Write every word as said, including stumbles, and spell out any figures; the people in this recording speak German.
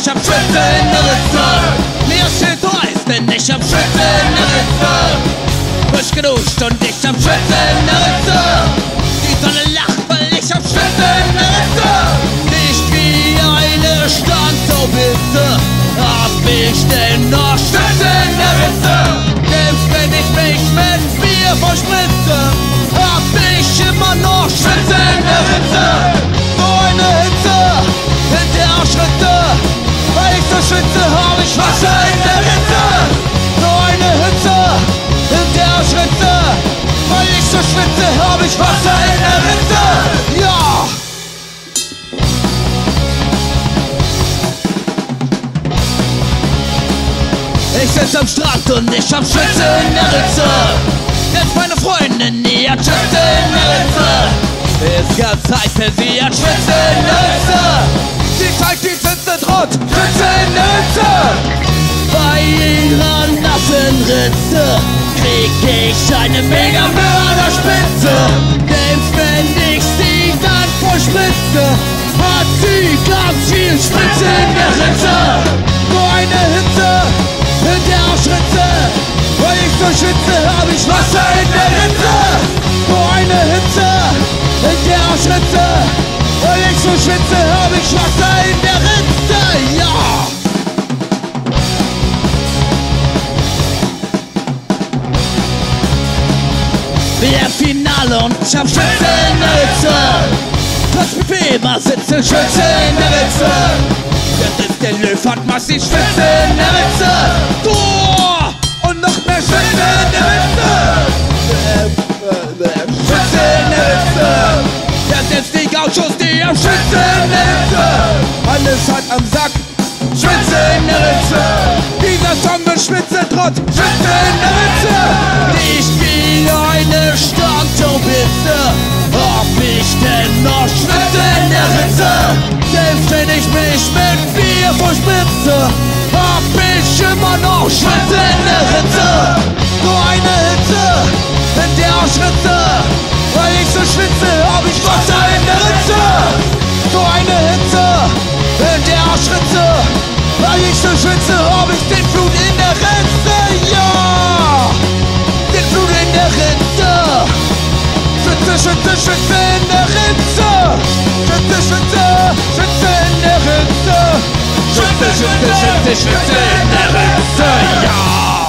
ich hab Schütze in der Ritze. Mir steht heiß, denn ich hab Schütze in der Ritze. Frisch geduscht und ich hab Schütze in der Ritze. Die Sonne lacht, weil ich hab Schütze in der Ritze. Nicht wie eine Standtaubitze, hab ich dennoch Schütze in der Ritze. Selbst wenn ich mich mit Bier verspritze, hab ich immer noch Schütze in der Ritze. So eine Hitze in der Arschritze, weil ich so schwitze, hab ich Wasser in der Ritze. So eine Hitze in der Arschritze, weil ich so schwitze, hab ich Wasser in der Ritze. Ja! Ich sitz am Strand und ich hab Schütze in der Ritze. Jetzt meine Freundin, die hat Schütze in der Ritze. Ist ganz heiß, denn sie hat Schütze in der Ritze. Sie zeigt die Zitze trot, Schütze in der Ritze. Bei ihrer nassen Ritze krieg ich eine mega Mörderspitze. Selbst wenn ich sie dann verspritze, hat sie ganz viel Spitze in der Ritze. So eine Hitze in der Arschritze, weil ich so schwitze, hab ich Wasser in der Ritze. So eine Hitze in der Arschritze, weil ich so schwitze, hab ich Wasser in der Ritze. Ja! Wir Finale und ich hab Schütze in der Ritze. Trotz mit Weber sitze Schütze in der Ritze. Jetzt ist der Löw, hat massiv Schütze in der Ritze. Tor! Und noch mehr Schütze in der Ritze. Schütze in der Ritze. Ja, selbst die Gauchos, die haben Schütze in der Ritze. Alles hat am Sack Schütze in der Ritze. Dieser Song mit Spitze trotz Schütze in der Ritze. Nicht wie eine Standtaubitze, hab ich dennoch Schütze in der Ritze. Selbst wenn ich mich mit Bier verspritze, hab ich immer noch Schütze in der Ritze. So eine Hitze in der Arschritze, weil ich so schwitze, hab ich Wasser in der Ritze. So eine Hitze in der Arschritze, weil ich so schwitze, hab ich den Blut in der Ritze. Ja! Den Blut in der Ritze. Schütze, Schütze, Schütze in der Ritze. Schütze, Schütze, Schütze in der Ritze. Schütze, Schütze, Schütze, Schütze in der Ritze. Ja!